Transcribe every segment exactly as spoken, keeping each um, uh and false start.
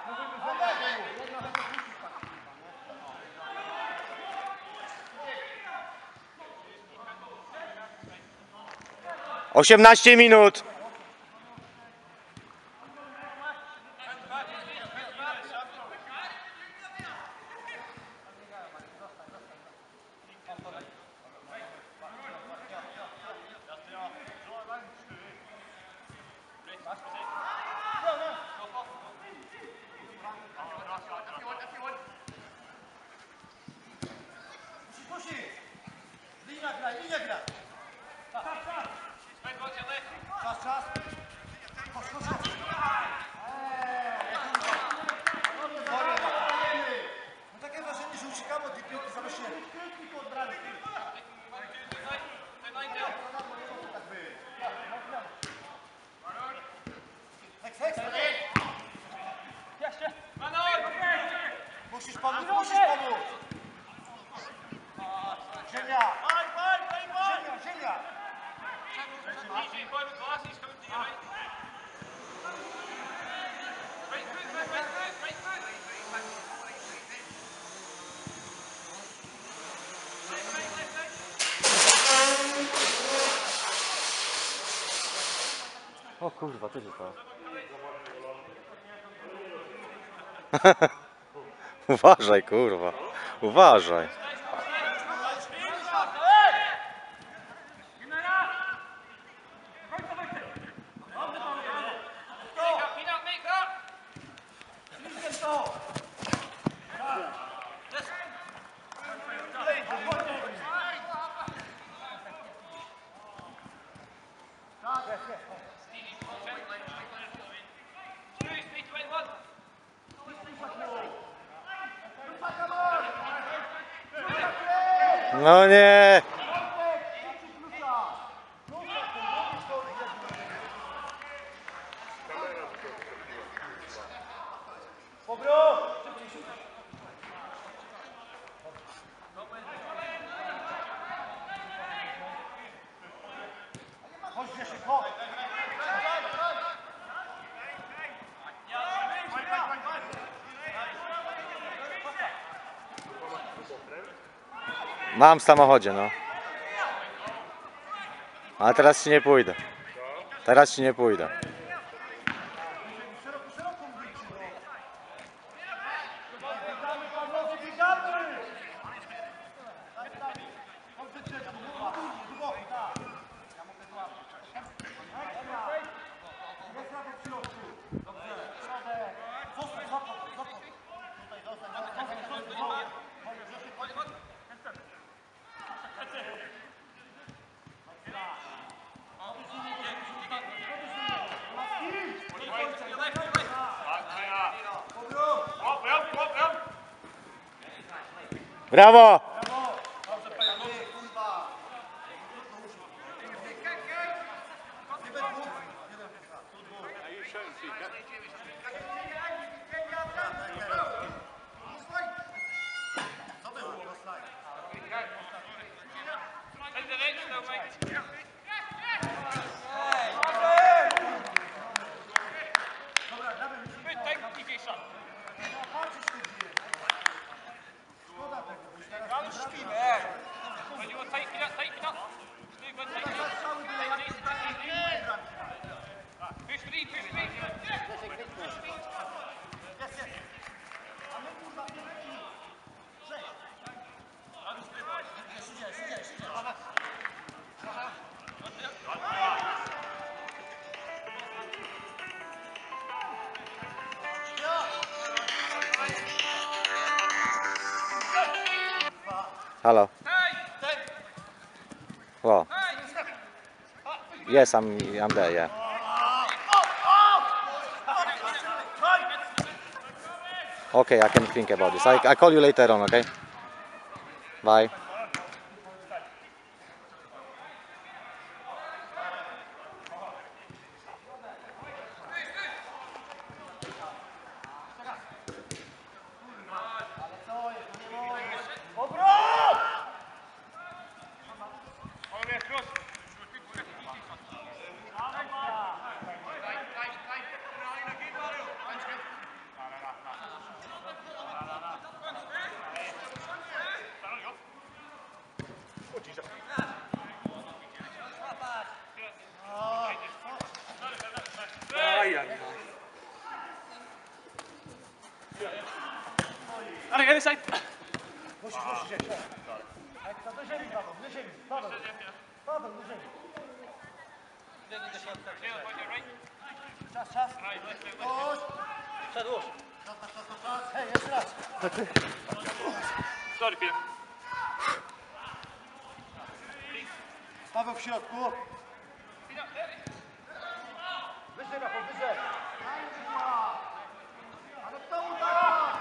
osiemnaście minut. Musisz pomóc, musisz pomóc! Ziemia! Ziemia, ziemia! O kurwa, co się stało? Uważaj, kurwa. Uważaj. No nie. Mam w samochodzie, no. Ale teraz ci nie pójdę. Teraz ci nie pójdę. Brawo! Hello. Well, yes, I'm I'm there. Yeah. Okay, I can think about this. I I call you later on. Okay. Bye. się, się. Ekstra, do ziemi, Paweł, do ziemi. Paweł, Paweł, do ziemi. Czas, czas. Puść. Przedłuż. Czas, czas, czas, czas. Hej, jeszcze raz. Sorry, Filip. Paweł w środku. Wyżej, Rafał, wyżej. Ale kto mu da?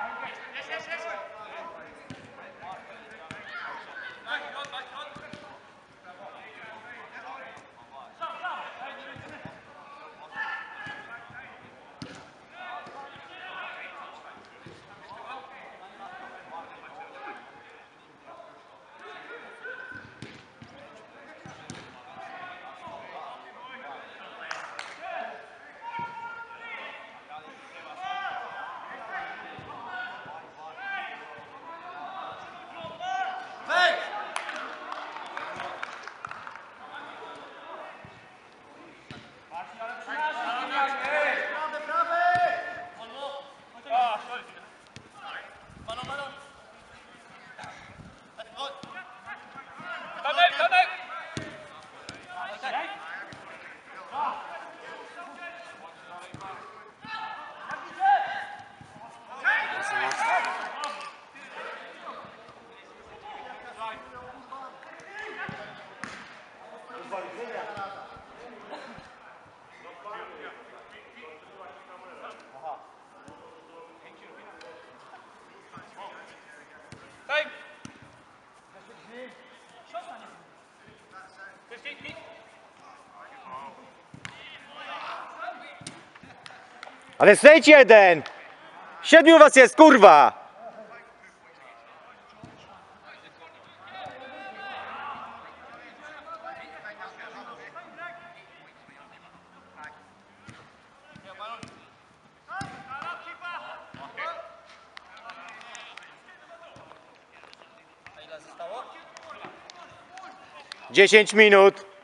Wejdź! Prawy, prawy! Ah, sorry, Filip. Kamek, kamek! Time! fifty? Ale zejdź jeden! Siedmiu was jest, kurwa! Dziesięć minut.